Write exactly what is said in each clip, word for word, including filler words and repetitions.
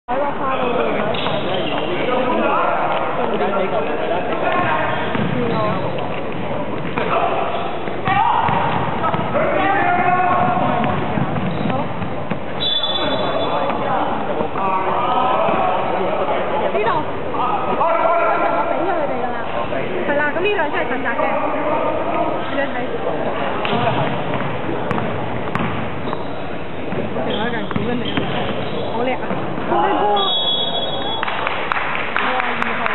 喺個花度會唔會一齊咧？而家幾個？而家幾個？知咯。呢度，我俾咗佢哋㗎啦。係啦，咁呢兩出係實習嘅，你睇。成日咁點樣嚟？好叻啊！好叻波！哇，二號。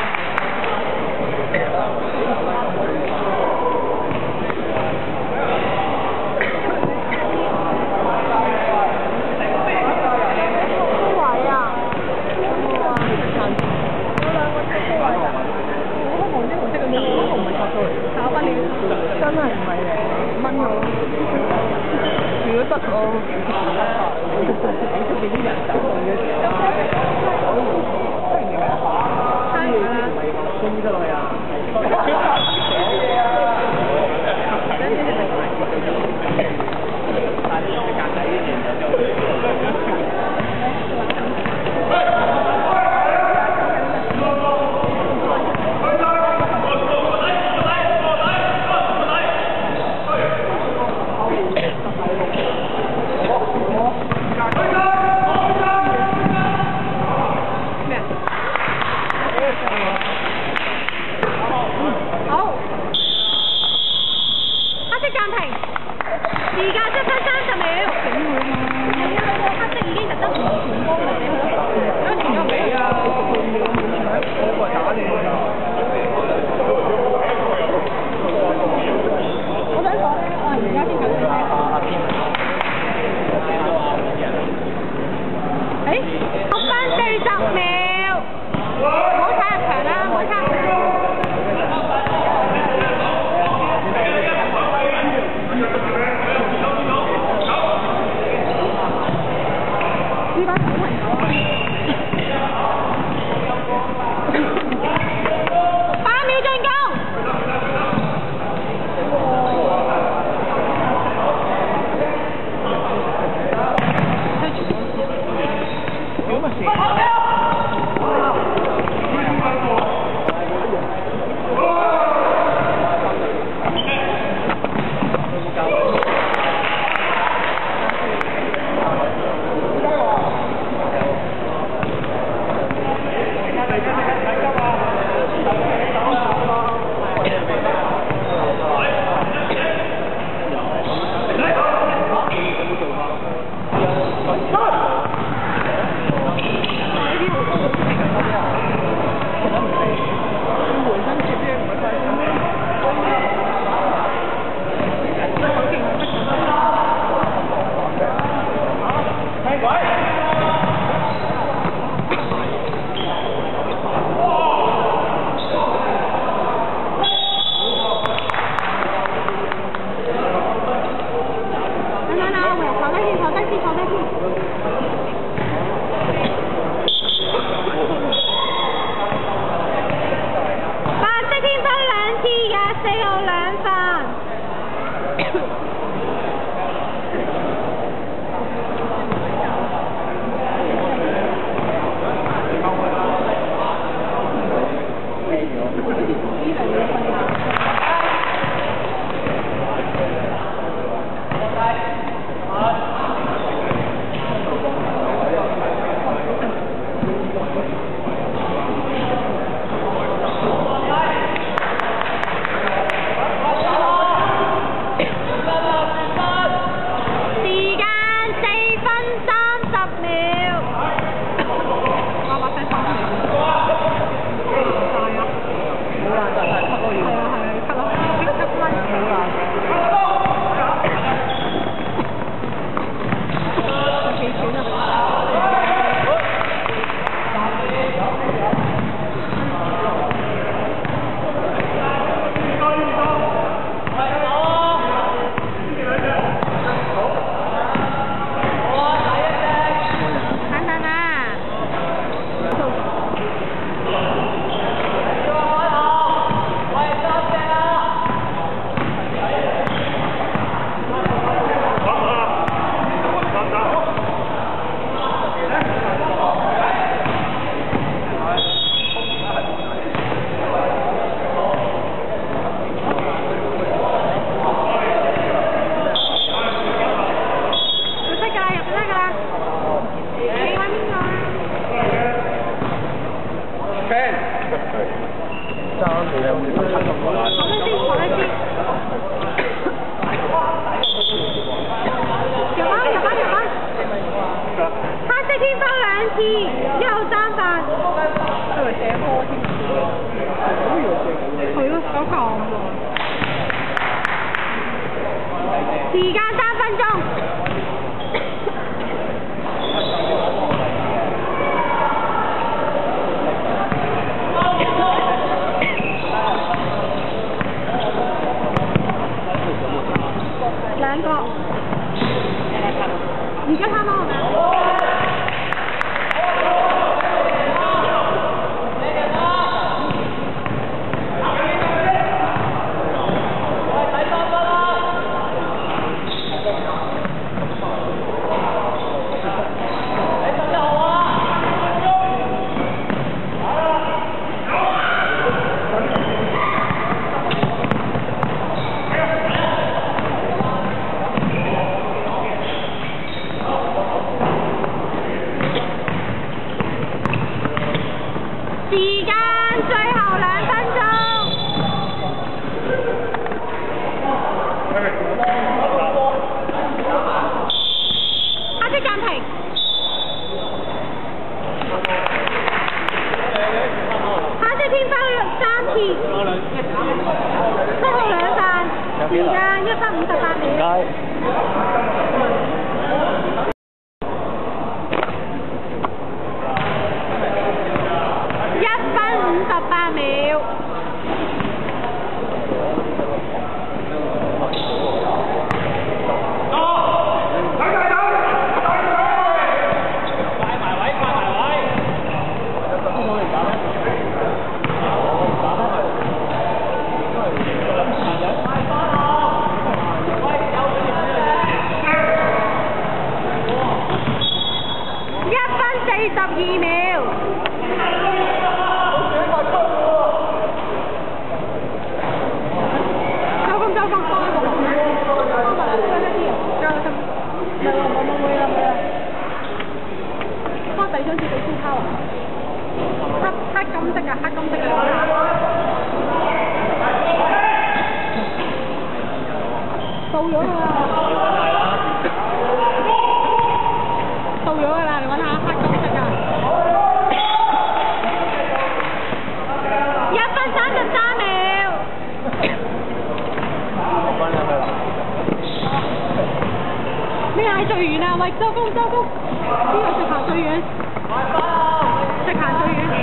高位啊！哇！有兩個睇高位啊！我紅色紅色嘅呢個紅唔係錯數嚟，炒翻你真係唔係嚟掹我。如果得我幾出幾啲人走動嘅時候，突然間差唔多衝出去啊！但係呢個格仔以前就 T 又三分。 佢咪射波添？ 係咯，手球喎。時間三分鐘。兩個。而家啱啱時間最後兩分鐘，下次暫停。下次天花三次，七號兩犯，時間一分五十八秒。五十八秒。一分四十二秒。第張紙俾蘇拋啊！黑黑金色啊，黑金色啊！到咗㗎啦！到咗㗎啦！你揾下黑金色啊！一分三十三秒。咩嗌最遠啊？喂，周公周公，邊個直行最遠？直行最遠。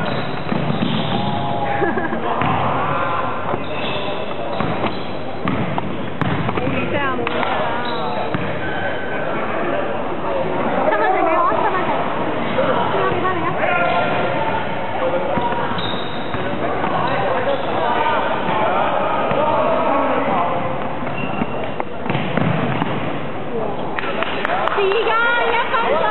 冇意思啊！冇意思啊！十蚊定你我？十蚊定？邊個俾翻你啊？時間一分鐘。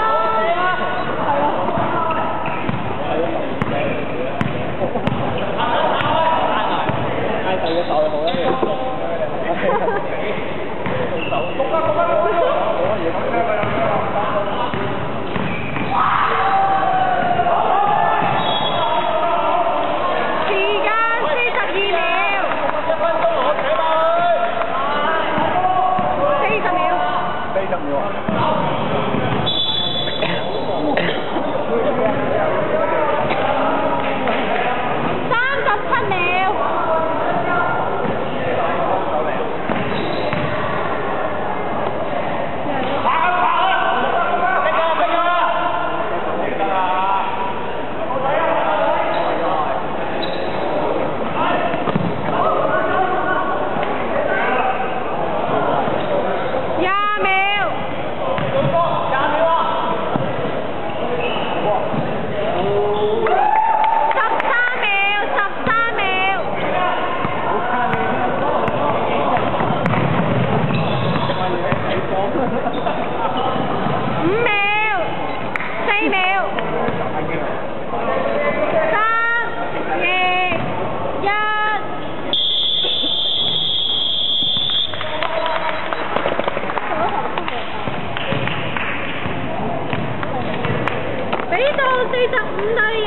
四十五對